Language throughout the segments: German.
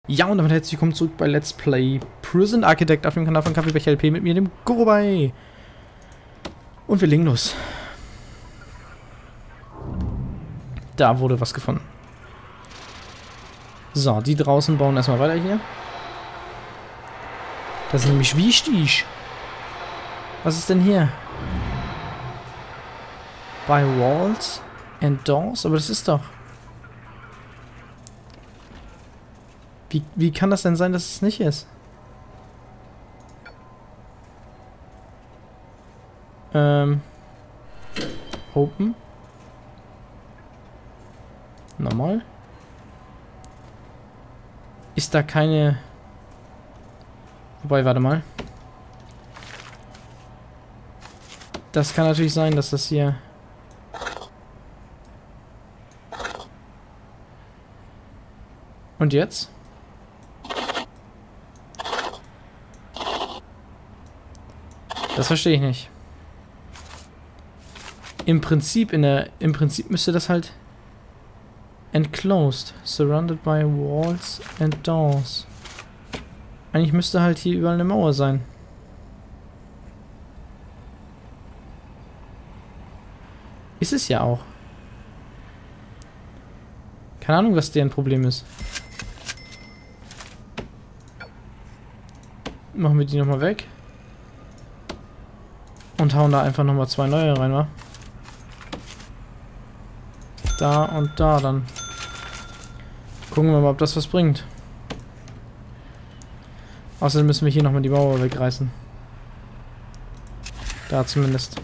Ja, und damit herzlich willkommen zurück bei Let's Play Prison Architect auf dem Kanal von Kaffeebecher LP mit mir, dem Gurubei. Und wir legen los. Da wurde was gefunden. So, die draußen bauen erstmal weiter hier. Das ist nämlich wichtig. Was ist denn hier? By Walls and Doors? Aber das ist doch... Wie kann das denn sein, dass es nicht ist? Open. Normal. Ist da keine... Wobei, warte mal. Das kann natürlich sein, dass das hier... Und jetzt? Das verstehe ich nicht. Im Prinzip müsste das halt enclosed, surrounded by walls and doors. Eigentlich müsste halt hier überall eine Mauer sein. Ist es ja auch. Keine Ahnung, was deren Problem ist. Machen wir die nochmal weg. Und hauen da einfach nochmal 2 neue rein, wa? Da und da dann. Gucken wir mal, ob das was bringt. Außerdem müssen wir hier nochmal die Mauer wegreißen. Da zumindest.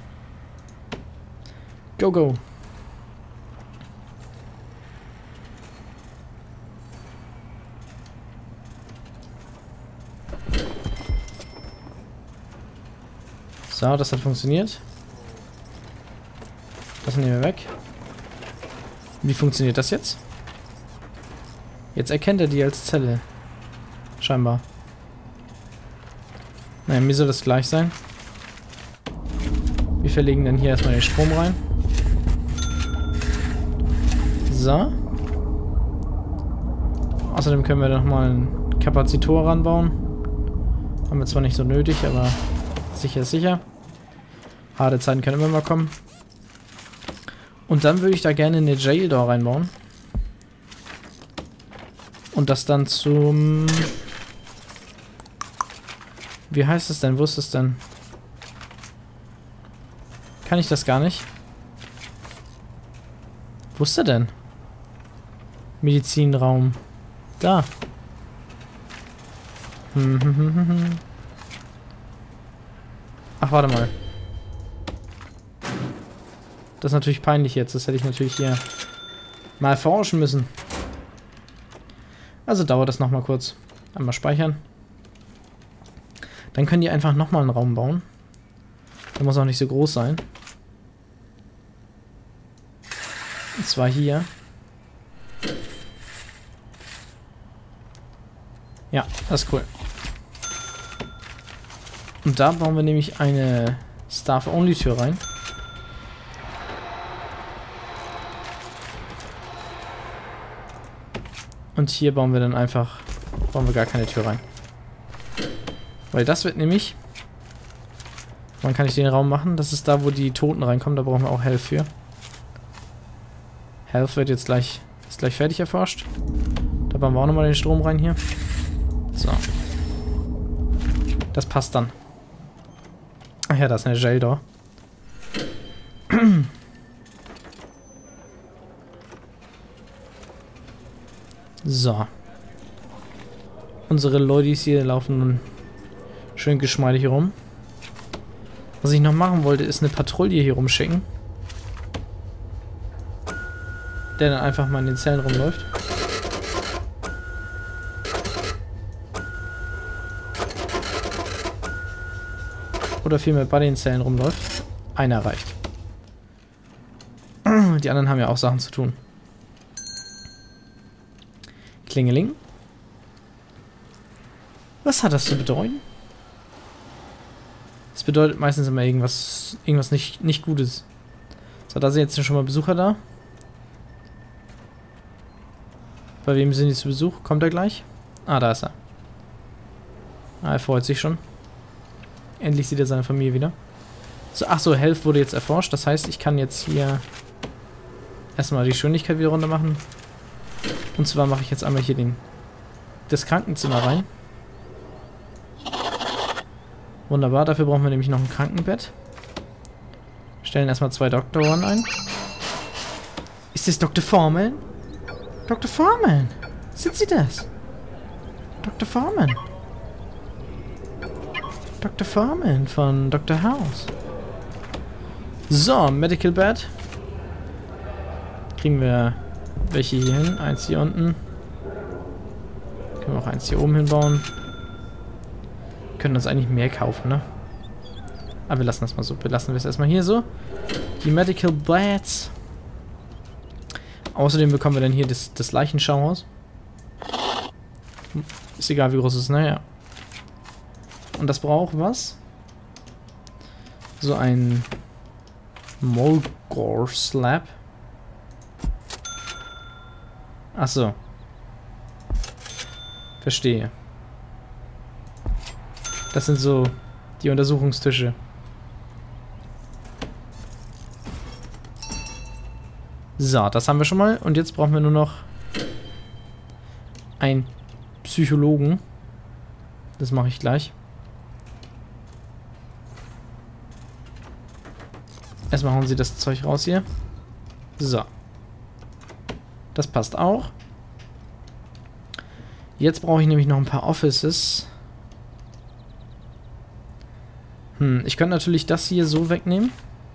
Go, go. So, das hat funktioniert. Das nehmen wir weg. Wie funktioniert das jetzt? Jetzt erkennt er die als Zelle. Scheinbar. Naja, mir soll das gleich sein. Wir verlegen dann hier erstmal den Strom rein. So. Außerdem können wir nochmal einen Kapazitor ranbauen. Haben wir zwar nicht so nötig, aber sicher ist sicher. Harte Zeiten können immer mal kommen. Und dann würde ich da gerne eine Jaildoor reinbauen. Und das dann zum... Wie heißt es denn? Wo ist es denn? Kann ich das gar nicht? Wo ist er denn? Medizinraum. Da. Ach, warte mal. Das ist natürlich peinlich jetzt. Das hätte ich natürlich hier mal forschen müssen. Also dauert das nochmal kurz. Einmal speichern. Dann können die einfach nochmal einen Raum bauen. Der muss auch nicht so groß sein. Und zwar hier. Ja, das ist cool. Und da bauen wir nämlich eine Staff-Only-Tür rein. Und hier bauen wir dann einfach... Bauen wir gar keine Tür rein. Weil das wird nämlich... Wann kann ich den Raum machen? Das ist da, wo die Toten reinkommen. Da brauchen wir auch Health für. Health wird jetzt gleich... Ist gleich fertig erforscht. Da bauen wir auch nochmal den Strom rein hier. So. Das passt dann. Ach ja, da ist eine Jaildoor. So. Unsere Leute hier laufen nun schön geschmeidig rum. Was ich noch machen wollte, ist eine Patrouille hier rumschicken. Der dann einfach mal in den Zellen rumläuft. Oder vielmehr bei den Zellen rumläuft. Einer reicht. Die anderen haben ja auch Sachen zu tun. Klingeling. Was hat das zu bedeuten? Das bedeutet meistens immer irgendwas nicht Gutes. So, da sind jetzt schon mal Besucher da. Bei wem sind die zu Besuch? Kommt er gleich? Ah, da ist er. Ah, er freut sich schon. Endlich sieht er seine Familie wieder. So, ach so, Health wurde jetzt erforscht. Das heißt, ich kann jetzt hier erstmal die Geschwindigkeit wieder runter machen. Und zwar mache ich jetzt einmal hier das Krankenzimmer rein. Wunderbar, dafür brauchen wir nämlich noch ein Krankenbett. Stellen erstmal 2 Doktoren ein. Ist das Dr. Foreman? Dr. Foreman! Sind Sie das? Dr. Foreman! Dr. Foreman von Dr. House. So, Medical Bed. Kriegen wir welche hier hin? Eins hier unten. Können wir auch eins hier oben hinbauen. Wir können uns eigentlich mehr kaufen, ne? Aber wir lassen das mal so. Belassen wir es erstmal hier so. Die Medical Beds. Außerdem bekommen wir dann hier das Leichenschauhaus. Ist egal, wie groß es ist, naja. Und das braucht was? So ein Mulgore Slab. Ach so. Verstehe. Das sind so die Untersuchungstische. So, das haben wir schon mal. Und jetzt brauchen wir nur noch einen Psychologen. Das mache ich gleich. Erstmal hauen sie das Zeug raus hier. So. Das passt auch. Jetzt brauche ich nämlich noch ein paar Offices. Ich könnte natürlich das hier so wegnehmen.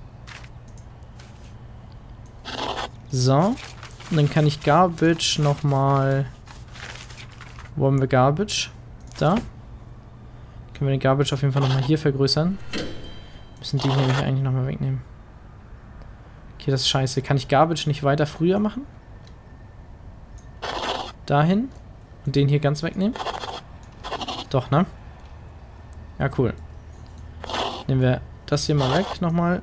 So. Und dann kann ich Garbage nochmal... Wo haben wir Garbage? Da. Können wir den Garbage auf jeden Fall nochmal hier vergrößern. Müssen die nämlich eigentlich nochmal wegnehmen. Okay, das ist scheiße. Kann ich Garbage nicht weiter früher machen? Dahin. Und den hier ganz wegnehmen? Doch, ne? Ja, cool. Nehmen wir das hier mal weg nochmal.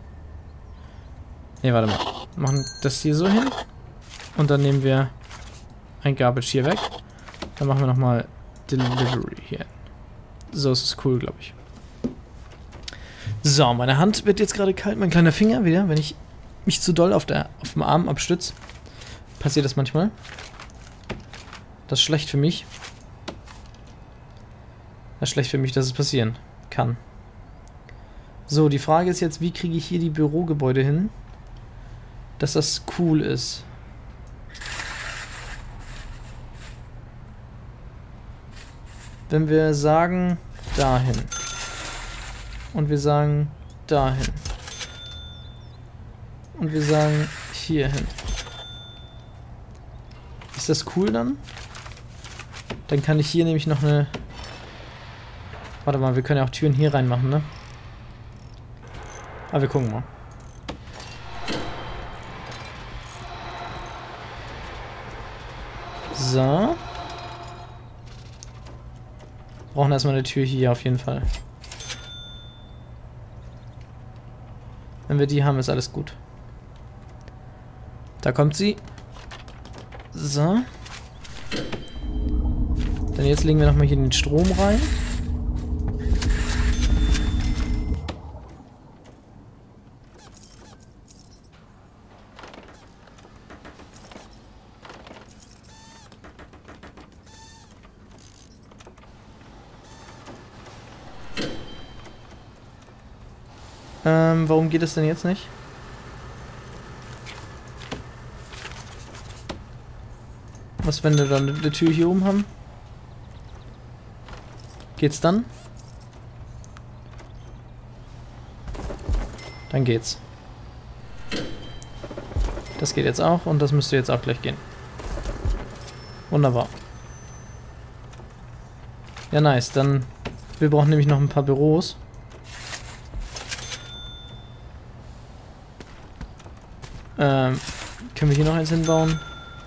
Ne, warte mal. Machen das hier so hin. Und dann nehmen wir ein Garbage hier weg. Dann machen wir nochmal Delivery hier. So ist es cool, glaube ich. So, meine Hand wird jetzt gerade kalt. Mein kleiner Finger wieder, wenn ich mich zu doll auf dem Arm abstütze. Passiert das manchmal. Das ist schlecht für mich. Das ist schlecht für mich, dass es passieren kann. So, die Frage ist jetzt, wie kriege ich hier die Bürogebäude hin, dass das cool ist. Wenn wir sagen, dahin. Und wir sagen, dahin. Und wir sagen, hierhin. Ist das cool dann? Dann kann ich hier nämlich noch eine... Warte mal, wir können ja auch Türen hier reinmachen, ne? Aber wir gucken mal. So. Brauchen erstmal eine Tür hier auf jeden Fall. Wenn wir die haben, ist alles gut. Da kommt sie. So. Dann jetzt legen wir nochmal hier den Strom rein. Warum geht es denn jetzt nicht? Was, wenn wir dann eine Tür hier oben haben? Geht's dann? Dann geht's. Das geht jetzt auch und das müsste jetzt auch gleich gehen. Wunderbar. Ja, nice. Dann... Wir brauchen nämlich noch ein paar Büros. Können wir hier noch eins hinbauen?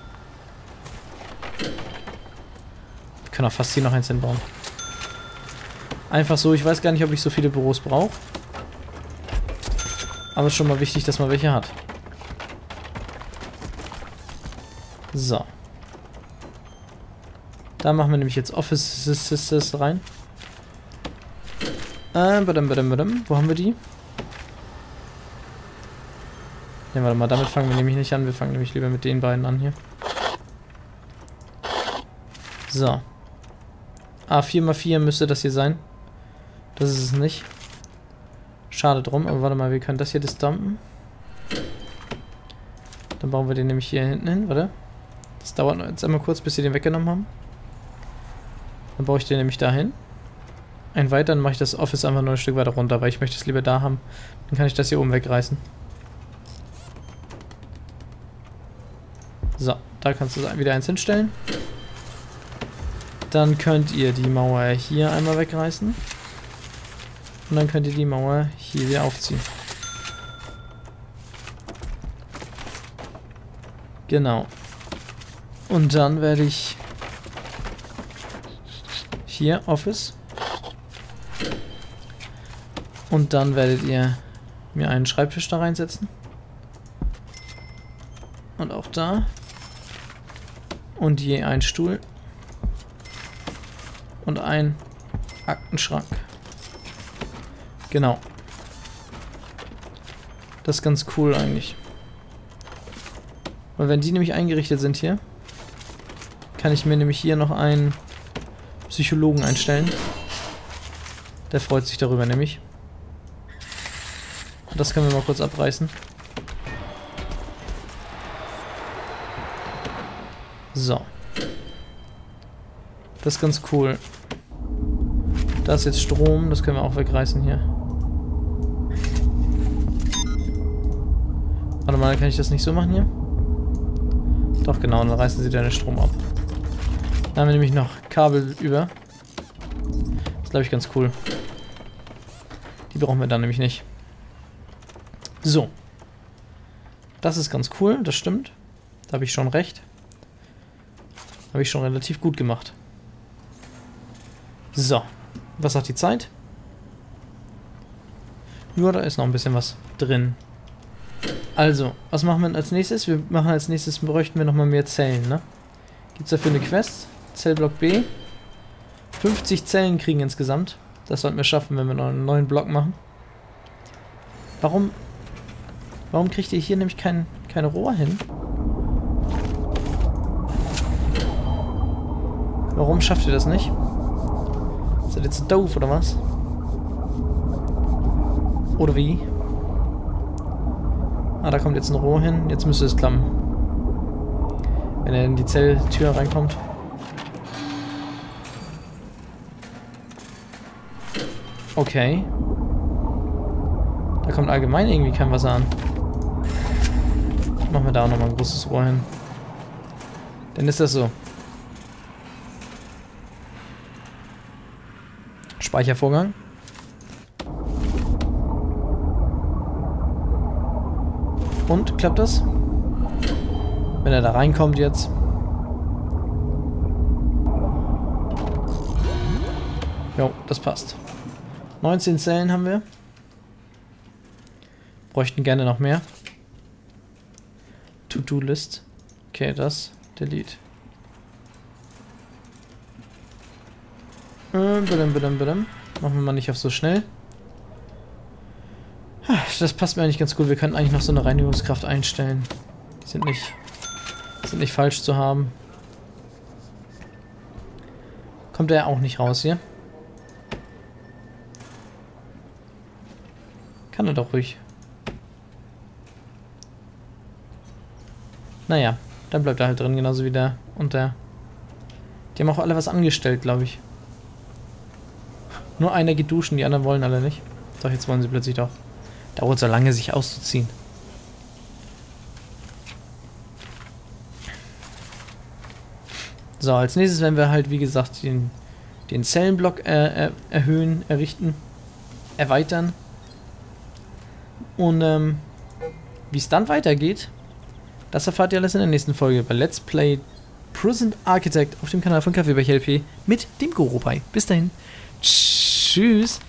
Wir können auch fast hier noch eins hinbauen. Einfach so, ich weiß gar nicht, ob ich so viele Büros brauche. Aber es ist schon mal wichtig, dass man welche hat. So. Da machen wir nämlich jetzt Offices rein. Wo haben wir die? Ne, warte mal, damit fangen wir nämlich nicht an. Wir fangen nämlich lieber mit den beiden an hier. So. A4x4 müsste das hier sein. Das ist es nicht. Schade drum, aber warte mal, wir können das hier dumpen. Dann bauen wir den nämlich hier hinten hin, warte. Das dauert jetzt einmal kurz, bis sie den weggenommen haben. Dann baue ich den nämlich dahin. Ein weiter, dann mache ich das Office einfach nur ein Stück weiter runter, weil ich möchte es lieber da haben. Dann kann ich das hier oben wegreißen. So, da kannst du wieder eins hinstellen. Dann könnt ihr die Mauer hier einmal wegreißen. Und dann könnt ihr die Mauer hier wieder aufziehen. Genau. Und dann werde ich hier Office. Und dann werdet ihr mir einen Schreibtisch da reinsetzen. Und auch da. Und je ein Stuhl. Und ein Aktenschrank. Genau. Das ist ganz cool eigentlich. Weil wenn die nämlich eingerichtet sind hier, kann ich mir nämlich hier noch einen Psychologen einstellen. Der freut sich darüber nämlich. Das können wir mal kurz abreißen. So. Das ist ganz cool. Da ist jetzt Strom, das können wir auch wegreißen hier. Warte mal, kann ich das nicht so machen hier? Doch, genau, dann reißen sie den Strom ab. Dann haben wir nämlich noch Kabel über. Das ist, glaube ich, ganz cool. Die brauchen wir dann nämlich nicht. So. Das ist ganz cool, das stimmt. Da habe ich schon recht. Habe ich schon relativ gut gemacht. So. Was sagt die Zeit? Ja, da ist noch ein bisschen was drin. Also, was machen wir als nächstes? Wir machen als nächstes, bräuchten wir nochmal mehr Zellen, ne? Gibt es dafür eine Quest? Zellblock B. 50 Zellen kriegen insgesamt. Das sollten wir schaffen, wenn wir noch einen neuen Block machen. Warum kriegt ihr hier nämlich kein Rohr hin? Warum schafft ihr das nicht? Seid ihr zu doof, oder was? Oder wie? Ah, da kommt jetzt ein Rohr hin. Jetzt müsste es klappen. Wenn er in die Zelltür reinkommt. Okay. Da kommt allgemein irgendwie kein Wasser an. Machen wir da auch nochmal ein großes Rohr hin. Dann ist das so. Speichervorgang. Und, klappt das? Wenn er da reinkommt jetzt. Jo, das passt. 19 Zellen haben wir. Bräuchten gerne noch mehr. To-Do-List. Okay, das. Delete. Machen wir mal nicht auf so schnell. Das passt mir eigentlich ganz gut. Wir können eigentlich noch so eine Reinigungskraft einstellen. Die sind nicht falsch zu haben. Kommt der auch nicht raus hier? Kann er doch ruhig. Naja, dann bleibt er halt drin, genauso wie der und der. Die haben auch alle was angestellt, glaube ich. Nur einer geht duschen, die anderen wollen alle nicht. Doch, jetzt wollen sie plötzlich doch. Dauert so lange, sich auszuziehen. So, als nächstes werden wir halt, wie gesagt, den Zellenblock erhöhen, errichten, erweitern. Und wie es dann weitergeht, das erfahrt ihr alles in der nächsten Folge bei Let's Play Prison Architect auf dem Kanal von Kaffeebecher LP mit dem Goropai. Bis dahin. Tschüss.